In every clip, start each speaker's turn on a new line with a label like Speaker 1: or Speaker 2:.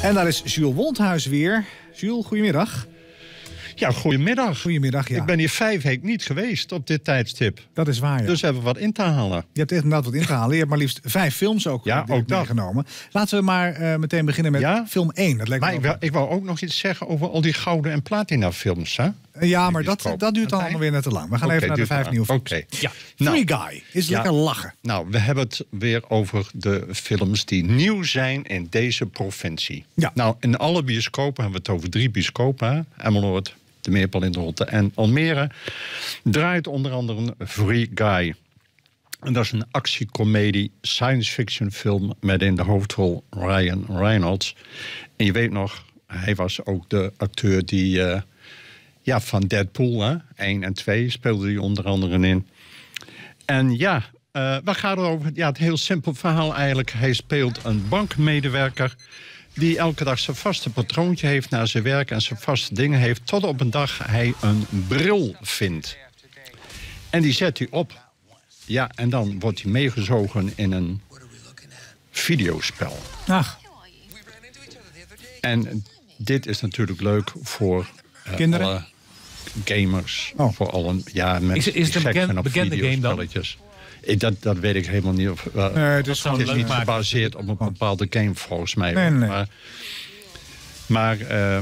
Speaker 1: En daar is Jules Woldhuis weer. Jules, goedemiddag.
Speaker 2: Ja, goedemiddag.
Speaker 1: Goedemiddag, ja.
Speaker 2: Ik ben hier 5 weken niet geweest op dit tijdstip.
Speaker 1: Dat is waar, ja.
Speaker 2: Dus hebben we wat in te halen.
Speaker 1: Je hebt inderdaad wat in te halen. Je hebt maar liefst 5 films ook,
Speaker 2: ook
Speaker 1: meegenomen. Laten we maar meteen beginnen met film 1. Dat lijkt me
Speaker 2: ik wou ook nog iets zeggen over al die gouden en platina films, hè?
Speaker 1: Ja, maar dat duurt allemaal weer net te lang. We gaan even naar de 5 nieuwe films.
Speaker 2: Ja.
Speaker 1: Free Guy is lekker lachen.
Speaker 2: Nou, we hebben het weer over de films die nieuw zijn in deze provincie. Ja. Nou, in alle bioscopen hebben we het over 3 bioscopen. Emmeloord, de Meerpal in de Rotte en Almere. Draait onder andere een Free Guy. En dat is een actiecomedie, science fiction film met in de hoofdrol Ryan Reynolds. En je weet nog, hij was ook de acteur die van Deadpool, hè? 1 en 2 speelde hij onder andere in. En waar gaat het over? Ja, het heel simpel verhaal eigenlijk. Hij speelt een bankmedewerker die elke dag zijn vaste patroontje heeft naar zijn werk en zijn vaste dingen heeft, tot op een dag hij een bril vindt. En die zet hij op. Ja, en dan wordt hij meegezogen in een videospel.
Speaker 1: Ach.
Speaker 2: En dit is natuurlijk leuk voor
Speaker 1: kinderen,
Speaker 2: alle gamers. Voor alle mensen
Speaker 3: is het een bekende game dan?
Speaker 2: Dat weet ik helemaal niet.
Speaker 1: Het is
Speaker 2: niet gebaseerd op een bepaalde game volgens mij.
Speaker 1: Nee.
Speaker 2: Maar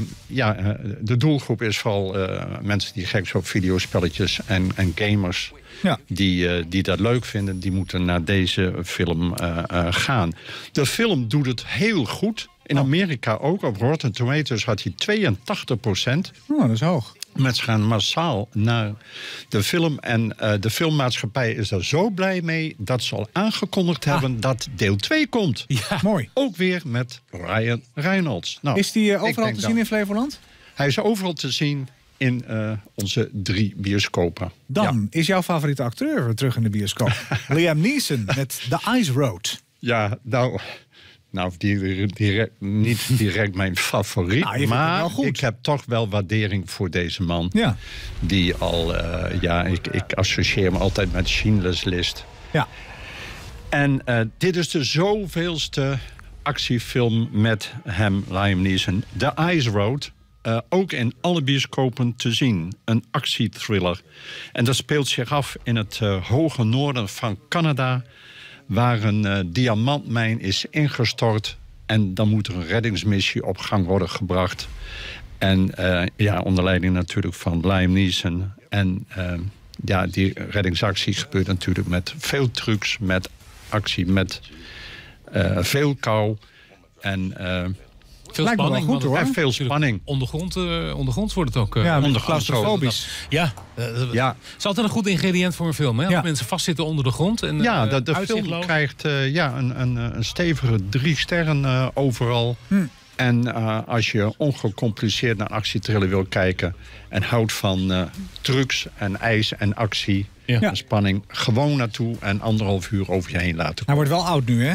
Speaker 2: de doelgroep is vooral mensen die gek zijn op videospelletjes en gamers. Ja. Die dat leuk vinden, die moeten naar deze film gaan. De film doet het heel goed. In Amerika ook. Op Rotten Tomatoes had hij 82%.
Speaker 1: Oh, dat is hoog.
Speaker 2: Mensen gaan massaal naar de film. En de filmmaatschappij is er zo blij mee dat ze al aangekondigd hebben dat deel 2 komt.
Speaker 1: Ja, mooi.
Speaker 2: Ook weer met Ryan Reynolds. Nou,
Speaker 1: is die overal te zien in Flevoland?
Speaker 2: Hij is overal te zien in onze 3 bioscopen.
Speaker 1: Dan is jouw favoriete acteur weer terug in de bioscoop. Liam Neeson met The Ice Road.
Speaker 2: Ja, nou, niet direct mijn favoriet, maar ik heb toch wel waardering voor deze man. Ja. Die al, ik associeer me altijd met Schindler's List. Ja. En dit is de zoveelste actiefilm met hem, Liam Neeson. The Ice Road, ook in alle bioscopen te zien. Een actiethriller. En dat speelt zich af in het hoge noorden van Canada, waar een diamantmijn is ingestort. En dan moet er een reddingsmissie op gang worden gebracht. En onder leiding natuurlijk van Liam Neeson. En die reddingsactie gebeurt natuurlijk met veel trucs, met actie, met veel kou. En
Speaker 3: veel spanning,
Speaker 1: goed, hoor.
Speaker 2: En veel spanning.
Speaker 3: Ondergronds wordt het ook.
Speaker 1: Claustrofobisch.
Speaker 3: Ja. Het is altijd een goed ingrediënt voor een film. Hè? Als mensen vastzitten onder de grond. En,
Speaker 2: de film krijgt een stevige 3 sterren overal. En als je ongecompliceerd naar actietriller wil kijken en houdt van trucs en ijs en actie en spanning, gewoon naartoe en 1,5 uur over je heen laten komen.
Speaker 1: Hij wordt wel oud nu, hè?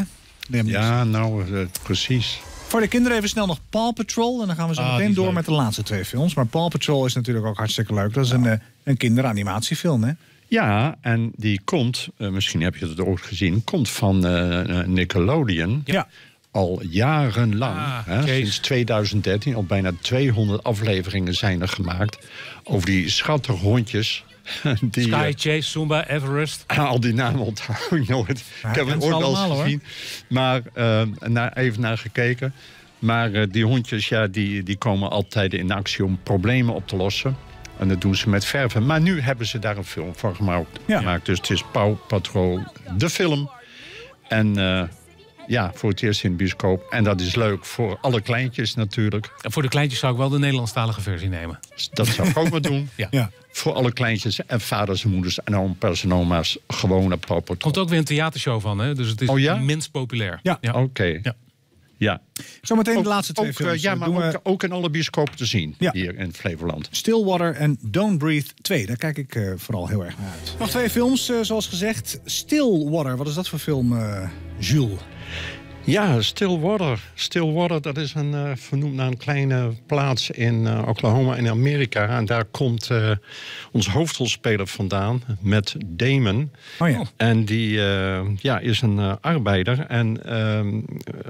Speaker 2: Precies.
Speaker 1: Voor de kinderen even snel nog Paw Patrol. En dan gaan we zo meteen door met de laatste 2 films. Maar Paw Patrol is natuurlijk ook hartstikke leuk. Dat is een kinderanimatiefilm, hè?
Speaker 2: Ja, en die komt, misschien heb je het ook gezien, komt van Nickelodeon. Ja. Al jarenlang, sinds 2013, al bijna 200 afleveringen zijn er gemaakt over die schattige hondjes.
Speaker 3: Sky Chase, Zumba, Everest.
Speaker 2: Al die namen onthoud ik nooit. Ik heb het ooit wel eens gezien. Maar even naar gekeken. Maar die hondjes, die komen altijd in actie om problemen op te lossen. En dat doen ze met verven. Maar nu hebben ze daar een film van gemaakt. Dus het is Paw Patrol, de film. En voor het eerst in de bioscoop. En dat is leuk voor alle kleintjes natuurlijk.
Speaker 3: En voor de kleintjes zou ik wel de Nederlandstalige versie nemen.
Speaker 2: Dat zou ik ook maar doen. Ja. Voor alle kleintjes en vaders en moeders en opa's en oma's gewone Paw Patrol.
Speaker 3: Er komt ook weer een theatershow van, hè? Dus het is immens populair.
Speaker 2: Ja. Oké. Ja.
Speaker 1: Zometeen de laatste 2 films.
Speaker 2: Ja, maar ook in alle bioscopen te zien hier in Flevoland.
Speaker 1: Stillwater en Don't Breathe 2. Daar kijk ik vooral heel erg naar uit. Nog 2 films, zoals gezegd. Stillwater, wat is dat voor film, Jules?
Speaker 2: Ja, Stillwater. Stillwater, dat is vernoemd naar een kleine plaats in Oklahoma in Amerika. En daar komt onze hoofdrolspeler vandaan, Matt Damon. Oh ja. En die is een arbeider. En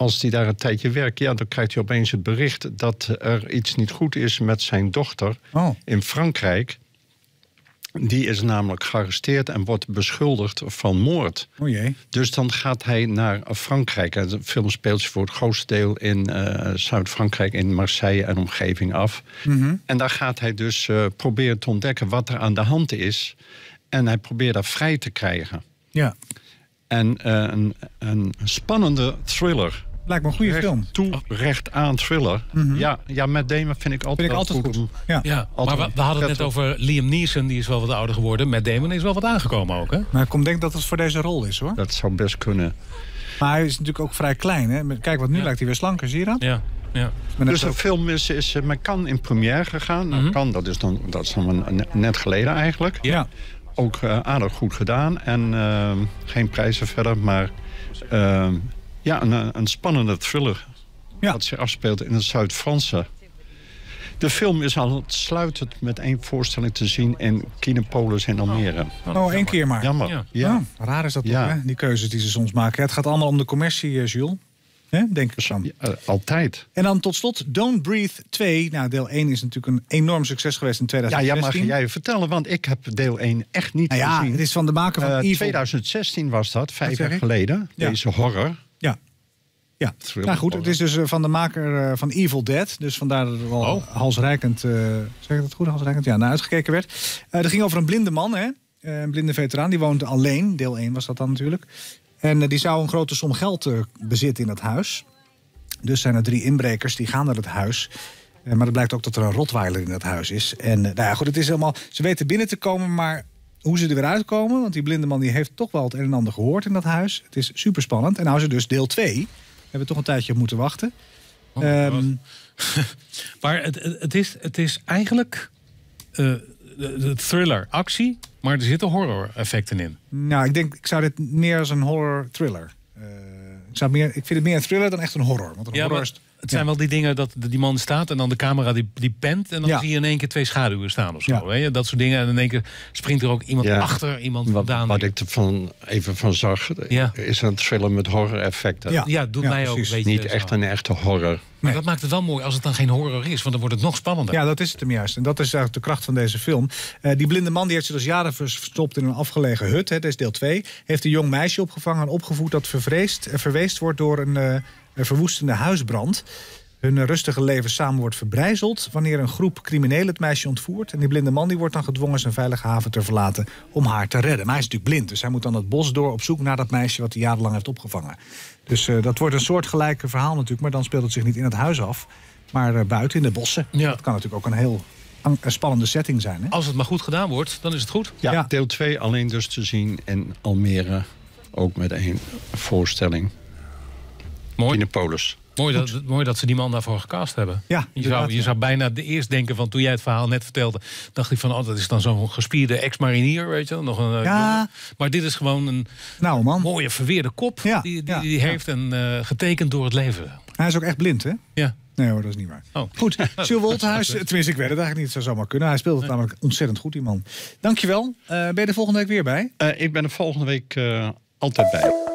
Speaker 2: als hij daar een tijdje werkt, ja, dan krijgt hij opeens het bericht dat er iets niet goed is met zijn dochter in Frankrijk. Die is namelijk gearresteerd en wordt beschuldigd van moord.
Speaker 1: O jee.
Speaker 2: Dus dan gaat hij naar Frankrijk. De film speelt zich voor het grootste deel in Zuid-Frankrijk, in Marseille en omgeving af. Mm-hmm. En daar gaat hij dus proberen te ontdekken wat er aan de hand is. En hij probeert dat vrij te krijgen.
Speaker 1: Ja.
Speaker 2: En een spannende thriller.
Speaker 1: Lijkt me een goede film.
Speaker 2: Recht aan thriller. Mm-hmm. Ja, Matt Damon vind ik altijd
Speaker 1: goed.
Speaker 3: Ja, maar we hadden het net over Liam Neeson, die is wel wat ouder geworden. Matt Damon is wel wat aangekomen ook, hè?
Speaker 1: Maar ik denk dat het voor deze rol is, hoor.
Speaker 2: Dat zou best kunnen.
Speaker 1: Maar hij is natuurlijk ook vrij klein, hè? Kijk, wat nu lijkt hij weer slanker, zie je dat?
Speaker 3: Ja.
Speaker 2: Dus de film is met Cannes in première gegaan. Mm-hmm. Cannes, dat is dan net geleden eigenlijk.
Speaker 1: Ja.
Speaker 2: Ook aardig goed gedaan. En geen prijzen verder, maar... een spannende thriller. Dat zich afspeelt in het Zuid-Franse. De film is al sluitend met 1 voorstelling te zien in Kinepolis in Almere.
Speaker 1: 1 keer maar.
Speaker 2: Jammer. Ja.
Speaker 1: Raar is dat toch, hè? Die keuzes die ze soms maken. Het gaat allemaal om de commercie, Jules. Denk ik zo.
Speaker 2: Altijd.
Speaker 1: En dan tot slot Don't Breathe 2. Nou, deel 1 is natuurlijk een enorm succes geweest in 2016.
Speaker 2: Ja, mag jij vertellen, want ik heb deel 1 echt niet gezien.
Speaker 1: Het is van de maker van Evil.
Speaker 2: 2016 was dat, 5 jaar geleden. Deze horror.
Speaker 1: Ja, nou goed, het is dus van de maker van Evil Dead. Dus vandaar dat er wel halsreikend, zeg ik dat goed, halsreikend? Ja, naar uitgekeken werd. Het ging over een blinde man, hè? Een blinde veteraan, die woonde alleen. Deel 1 was dat dan natuurlijk. En die zou een grote som geld bezitten in het huis. Dus zijn er 3 inbrekers, die gaan naar het huis. Maar het blijkt ook dat er een Rottweiler in het huis is. En goed, het is helemaal... Ze weten binnen te komen, maar... Hoe ze er weer uitkomen, want die blinde man die heeft toch wel het een en ander gehoord in dat huis. Het is super spannend. En nou is er dus deel 2... We hebben toch een tijdje op moeten wachten.
Speaker 3: Maar het is eigenlijk de thriller actie, maar er zitten horror-effecten in.
Speaker 1: Nou, ik zou dit meer als een horror-thriller. Ik vind het meer een thriller dan echt een horror. Want een horror is...
Speaker 3: Het zijn wel die dingen dat die man staat en dan de camera die pent... en dan zie je in één keer 2 schaduwen staan of zo. Ja. Weet je? Dat soort dingen. En in één keer springt er ook iemand achter, iemand vandaan.
Speaker 2: Wat ik er even van zag, is een thriller met horror-effecten.
Speaker 3: Ja, doet mij ook een beetje...
Speaker 2: Niet echt een echte horror.
Speaker 3: Maar dat maakt het wel mooi als het dan geen horror is, want dan wordt het nog spannender.
Speaker 1: Ja, dat is het hem juist. En dat is eigenlijk de kracht van deze film. Die blinde man die heeft zich dus jaren verstopt in een afgelegen hut. Dat is deel 2. Heeft een jong meisje opgevangen en opgevoed dat verweest wordt door een verwoestende huisbrand. Hun rustige leven samen wordt verbrijzeld wanneer een groep criminelen het meisje ontvoert. En die blinde man die wordt dan gedwongen zijn veilige haven te verlaten om haar te redden. Maar hij is natuurlijk blind, dus hij moet dan het bos door op zoek naar dat meisje wat hij jarenlang heeft opgevangen. Dus dat wordt een soortgelijke verhaal natuurlijk, maar dan speelt het zich niet in het huis af, maar buiten in de bossen. Ja. Dat kan natuurlijk ook een heel spannende setting zijn. Hè?
Speaker 3: Als het maar goed gedaan wordt, dan is het goed.
Speaker 2: Ja, deel 2 alleen dus te zien in Almere, ook met 1 voorstelling.
Speaker 3: Mooi.
Speaker 2: Kinepolis.
Speaker 3: Mooi dat ze die man daarvoor gecast hebben.
Speaker 1: Ja,
Speaker 3: je zou bijna eerst denken van toen jij het verhaal net vertelde, dacht ik van dat is dan zo'n gespierde ex-marinier, weet je, nog een jongen. Maar dit is gewoon een mooie verweerde kop die heeft en getekend door het leven.
Speaker 1: Hij is ook echt blind, hè?
Speaker 3: Ja.
Speaker 1: Nee hoor, dat is niet waar. Goed, Jules Wolthuis, tenminste ik weet het eigenlijk niet, het zou zomaar kunnen. Hij speelt het namelijk ontzettend goed, die man. Dankjewel. Ben je er volgende week weer bij?
Speaker 2: Ik ben er volgende week altijd bij.